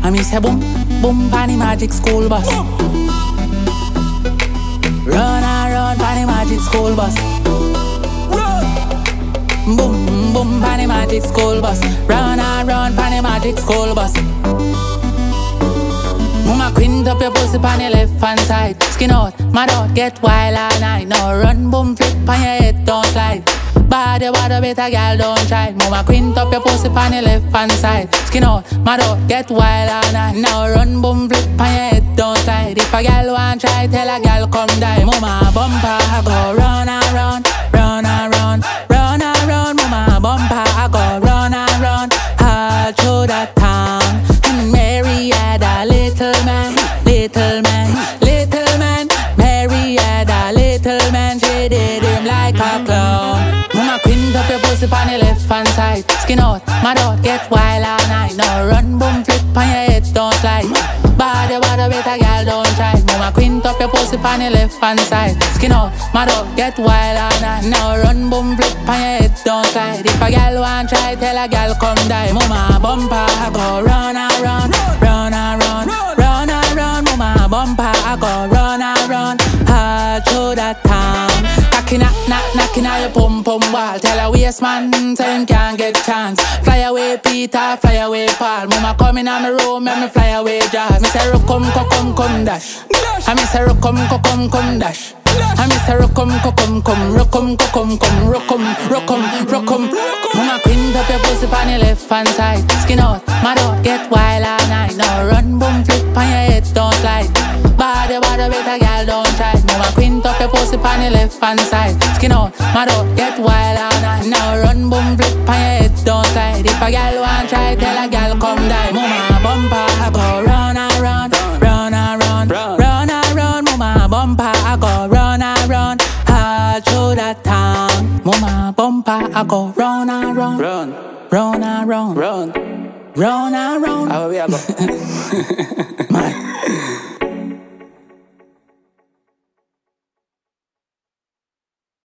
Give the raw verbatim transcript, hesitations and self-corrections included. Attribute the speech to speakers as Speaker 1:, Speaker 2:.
Speaker 1: And me say boom, boom, panny magic school bus. Run and run, panny magic school bus. Boom, boom, panny magic school bus. Run and run, panny magic school bus. Mama quint up your pussy pan your left hand side. Skin out, mad out, get wild all night. Now run, boom, flip on your head, don't slide. Body, water, better girl, don't try. Mama quint up your pussy pan your left hand side. Skin out, mad out, get wild all night. Now run, boom, flip on your head, don't slide. If a girl want try, tell a girl come die. Mama bumper, I go run and run, run and run, run and run. Mama bumper, I go run and run, all through the town. And Mary had a little man, little man, little man. Mary had a little man, she did him like a clown. Mama quint up your pussy on your left hand side. Skin out, mad out, get wild all night. Now run, boom, flip on your head, don't slide. Body, water, better girl, don't try. Mama quint up your pussy on your left hand side. Skin out, mad out, get wild all night. Now run, boom, flip on your head, don't slide. If a girl want try, tell a girl come die. Mama bumper, I go run and run, run and run, run and run. Mama bumper, I go run and run, all through the town. Knocking, knock, knock, knocking at your pum pum wall. Tell a waste man, say him can't get chance. Fly away Peter, fly away Paul. Mama coming on the road, make me fly away Jaws. Me say rock come, come, come, come dash. I me say rock come, come, come, come dash. I me say rock come, come, come, come, rock come, come, come, rock come, rock come, rock come. Mama quint up your pussy on your left hand side. Skin out, mad out, get wild all night. Now run, boom, flip on your head, don't slide. Body, body, better girl, don't try. Mama quint up your pussy on your left hand side. Skin out, mad out, get wild all night. Now run, boom, flip on your head, don't slide. If a girl want try, tell a girl come die. Mama bumper, I go run and run, run and run, run and run. Mama bumper, I go run and run, all through the town. Mama bumper, I go run and run, run, run and run, run, run and run. How we go?